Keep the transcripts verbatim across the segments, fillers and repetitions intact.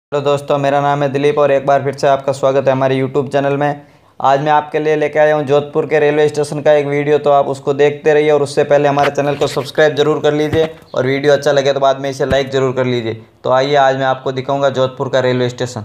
Hello दोस्तों, मेरा नाम है दिलीप और एक बार फिर से आपका स्वागत है हमारे यूट्यूब चैनल में। आज मैं आपके लिए लेके आया हूँ जोधपुर के रेलवे स्टेशन का एक वीडियो, तो आप उसको देखते रहिए और उससे पहले हमारे चैनल को सब्सक्राइब जरूर कर लीजिए और वीडियो अच्छा लगे तो बाद में इसे लाइक ज़रूर कर लीजिए। तो आइए आज मैं आपको दिखाऊँगा जोधपुर का रेलवे स्टेशन।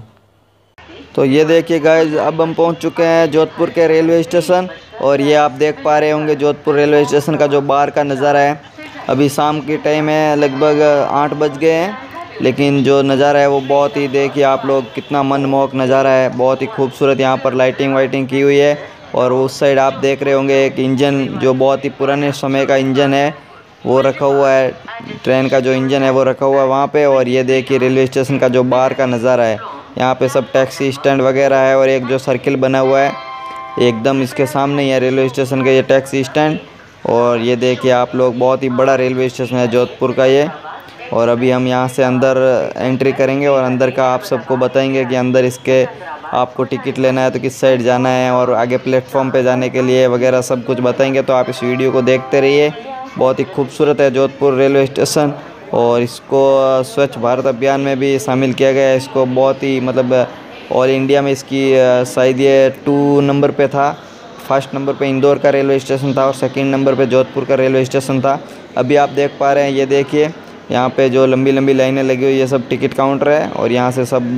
तो ये देखिए गाइज, अब हम पहुँच चुके हैं जोधपुर के रेलवे स्टेशन और ये आप देख पा रहे होंगे जोधपुर रेलवे स्टेशन का जो बाहर का नज़ारा है। अभी शाम की टाइम है, लगभग आठ बज गए हैं, लेकिन जो नज़ारा है वो बहुत ही, देखिए आप लोग, कितना मनमोहक नज़ारा है। बहुत ही खूबसूरत यहाँ पर लाइटिंग वाइटिंग की हुई है। और उस साइड आप देख रहे होंगे एक इंजन, जो बहुत ही पुराने समय का इंजन है वो रखा हुआ है। ट्रेन का जो इंजन है वो रखा हुआ है वहाँ पे। और ये देखिए रेलवे स्टेशन का जो बाहर का नज़ारा है, यहाँ पे सब टैक्सी स्टैंड वगैरह है और एक जो सर्किल बना हुआ है एकदम इसके सामने ही है रेलवे स्टेशन का ये टैक्सी स्टैंड। और ये देखिए आप लोग, बहुत ही बड़ा रेलवे स्टेशन है जोधपुर का ये। और अभी हम यहाँ से अंदर एंट्री करेंगे और अंदर का आप सबको बताएंगे कि अंदर इसके आपको टिकट लेना है तो किस साइड जाना है और आगे प्लेटफॉर्म पे जाने के लिए वगैरह सब कुछ बताएंगे। तो आप इस वीडियो को देखते रहिए। बहुत ही खूबसूरत है जोधपुर रेलवे स्टेशन और इसको स्वच्छ भारत अभियान में भी शामिल किया गया है। इसको बहुत ही, मतलब ऑल इंडिया में इसकी शायद ये टू नंबर पे था। फर्स्ट नंबर पे इंदौर का रेलवे स्टेशन था और सेकंड नंबर पे जोधपुर का रेलवे स्टेशन था। अभी आप देख पा रहे हैं, ये देखिए यहाँ पे जो लंबी लंबी लाइनें लगी हुई, ये सब टिकट काउंटर है और यहाँ से सब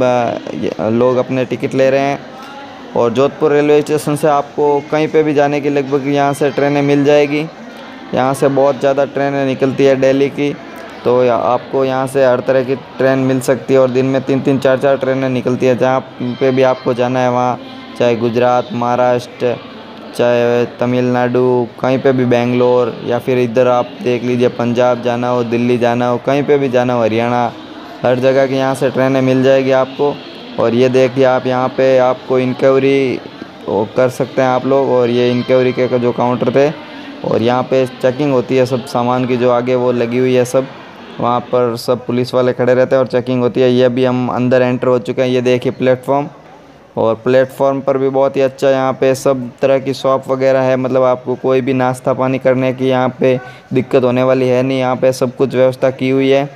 लोग अपने टिकट ले रहे हैं। और जोधपुर रेलवे स्टेशन से आपको कहीं पे भी जाने की लगभग यहाँ से ट्रेनें मिल जाएगी। यहाँ से बहुत ज़्यादा ट्रेनें निकलती है दिल्ली की, तो आपको यहाँ से हर तरह की ट्रेन मिल सकती है और दिन में तीन तीन चार चार ट्रेनें निकलती है। जहाँ पे भी आपको जाना है वहाँ, चाहे गुजरात, महाराष्ट्र, चाहे तमिलनाडु, कहीं पे भी, बेंगलोर, या फिर इधर आप देख लीजिए पंजाब जाना हो, दिल्ली जाना हो, कहीं पे भी जाना हो, हरियाणा, हर जगह की यहाँ से ट्रेनें मिल जाएगी आपको। और ये देखिए आप, यहाँ पे आपको इंक्वायरी कर सकते हैं आप लोग। और ये इंक्वायरी के जो काउंटर थे और यहाँ पे चेकिंग होती है सब सामान की, जो आगे वो लगी हुई है सब, वहाँ पर सब पुलिस वाले खड़े रहते हैं और चेकिंग होती है। ये भी हम अंदर एंटर हो चुके हैं। ये देखिए प्लेटफॉर्म, और प्लेटफॉर्म पर भी बहुत ही अच्छा यहाँ पे सब तरह की शॉप वगैरह है। मतलब आपको कोई भी नाश्ता पानी करने की यहाँ पे दिक्कत होने वाली है नहीं। यहाँ पे सब कुछ व्यवस्था की हुई है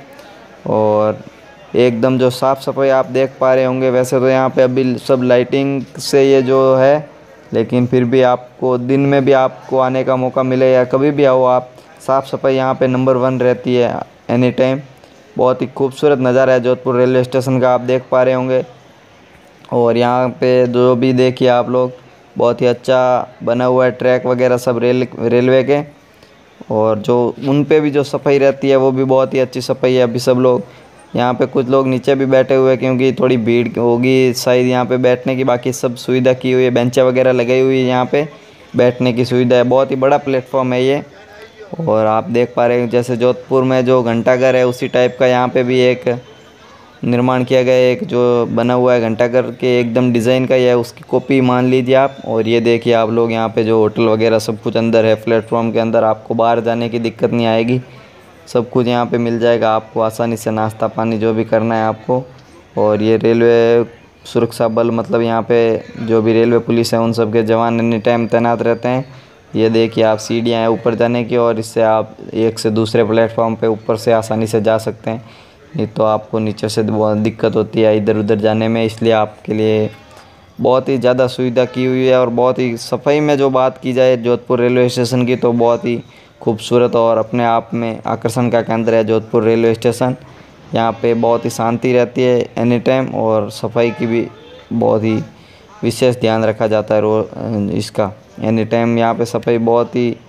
और एकदम जो साफ़ सफाई आप देख पा रहे होंगे। वैसे तो यहाँ पे अभी सब लाइटिंग से ये जो है, लेकिन फिर भी आपको दिन में भी आपको आने का मौका मिले या कभी भी आओ आप, साफ़ सफाई यहाँ पे नंबर वन रहती है एनी टाइम। बहुत ही खूबसूरत नज़ारा है जोधपुर रेलवे स्टेशन का, आप देख पा रहे होंगे। और यहाँ पे जो भी देखिए आप लोग, बहुत ही अच्छा बना हुआ है ट्रैक वगैरह सब रेल रेलवे के। और जो उन पे भी जो सफाई रहती है वो भी बहुत ही अच्छी सफाई है। अभी सब लोग यहाँ पे, कुछ लोग नीचे भी बैठे हुए हैं क्योंकि थोड़ी भीड़ होगी शायद यहाँ पे बैठने की। बाकी सब सुविधा की हुई है, बेंचें वगैरह लगाई हुई है, यहाँ पे बैठने की सुविधा है। बहुत ही बड़ा प्लेटफॉर्म है ये। और आप देख पा रहे हैं जैसे जोधपुर में जो घंटाघर है उसी टाइप का यहाँ पे भी एक निर्माण किया गया है। एक जो बना हुआ है घंटाघर के एकदम डिज़ाइन का ही है, उसकी कॉपी मान लीजिए आप। और ये देखिए आप लोग, यहाँ पे जो होटल वगैरह सब कुछ अंदर है प्लेटफॉर्म के अंदर, आपको बाहर जाने की दिक्कत नहीं आएगी। सब कुछ यहाँ पे मिल जाएगा आपको आसानी से, नाश्ता पानी जो भी करना है आपको। और ये रेलवे सुरक्षा बल, मतलब यहाँ पे जो भी रेलवे पुलिस है उन सब के जवान एनी टाइम तैनात रहते हैं। ये देखिए आप, सीढ़ियाँ हैं ऊपर जाने की और इससे आप एक से दूसरे प्लेटफॉर्म पे ऊपर से आसानी से जा सकते हैं। नहीं तो आपको नीचे से बहुत दिक्कत होती है इधर उधर जाने में, इसलिए आपके लिए बहुत ही ज़्यादा सुविधा की हुई है। और बहुत ही सफाई में जो बात की जाए जोधपुर रेलवे स्टेशन की, तो बहुत ही खूबसूरत और अपने आप में आकर्षण का केंद्र है जोधपुर रेलवे स्टेशन। यहाँ पे बहुत ही शांति रहती है एनी टाइम और सफाई की भी बहुत ही विशेष ध्यान रखा जाता है रो इसका एनी टाइम। यहाँ पे सफाई बहुत ही